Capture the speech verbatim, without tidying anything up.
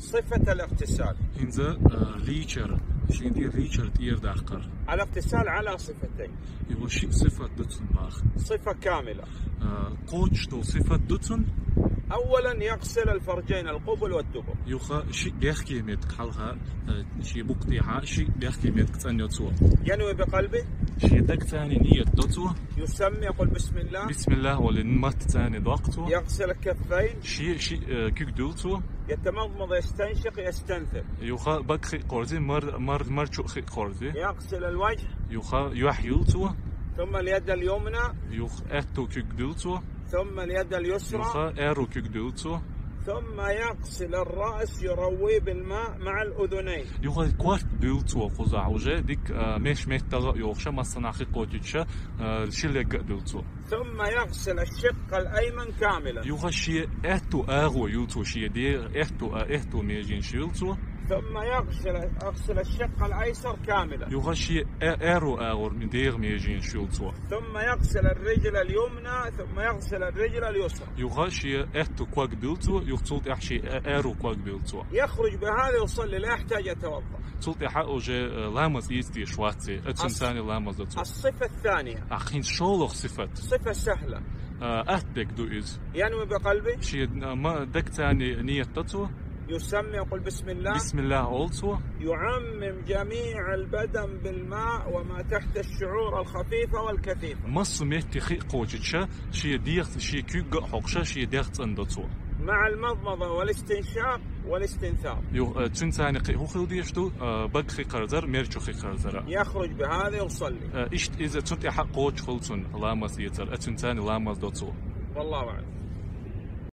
صفة الاغتسال. إنزا ليشر شين دي ريشر تير داخر. الاغتسال على صفتين. يبغى شيء صفة دوتن باخ. صفة كاملة. قوتش تو صفة دوتن. أولا يغسل الفرجين القبل والدبر. يوخا شيء داخل ميت حلها شيء بقطيعة شيء داخل ميت كتاني توه. ينوي بقلبه. شيء دك ثاني نية دوتوه. يسمي يقول بسم الله. بسم الله ولن مات ثاني ضغطه. يغسل الكفين. شيء شيء كيك دولتوه. يتمضمض يستنشق يستنثر. يوخا بك قرزي مر مر مر شو خي قرزي. يغسل الوجه. يوخا يحيلتوه. ثم اليد اليمنى. يوخ أتو كيك دولتوه. ثم اليد اليسرى. يوخا أرو كيك دولتوه. ثم يغسل الرأس يرويه بالماء مع الأذنين. يوخا كوارت دولتوه قزع وجا ديك مش مهتغ يوخشا ما صناخي قوتيتشا شلق دولتوه. ثم يغسل الشق الأيمن كاملا. يوخا شي أتو أغو يلتو شي دي أتو أتو ميجين شيلتو. ثم يغسل يغسل الشق الايسر كاملا. يغشي ايرو اغور من دير ميجين شولتو. ثم يغسل الرجل اليمنى ثم يغسل الرجل اليسرى. يغشي اتو كواك بيلتو يغسلت احشي ايرو كواك بيلتو. يخرج بهذا يصلي لا يحتاج يتوضا. صلت حقه جا لامز يستي شواتي اتسنتاني لامز دتو. الصفة الثانية. اخين شولخ صفة. صفة سهلة. اتدك دو از. ينوي بقلبه. شي ما دك تاني نية تتو. يسمي يقول بسم الله. بسم الله أولتو. يعمم جميع البدن بالماء وما تحت الشعور الخفيفة والكثيفة. مص ميتي خي قوتشا شي ديخ شي كيغ حقشا شي ديخ تندتو. مع المضمضة والاستنشاق والاستنثار. يو تنتاني قي هو خلديشتو بق خي قرزر ميرجو خي قرزر. يخرج بهذا يصلي. اشت إذا تنتي حق قوتش خلتون لامس يتر اتنتاني لامس دوتو. والله أعلم.